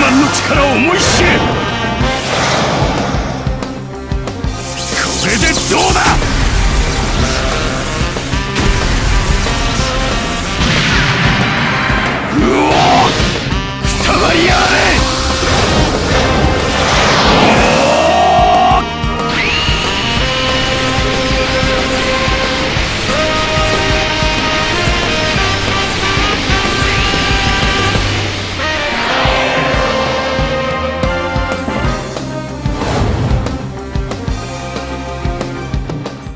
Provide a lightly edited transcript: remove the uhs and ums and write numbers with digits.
万の力を思い知れ。これでどうだ。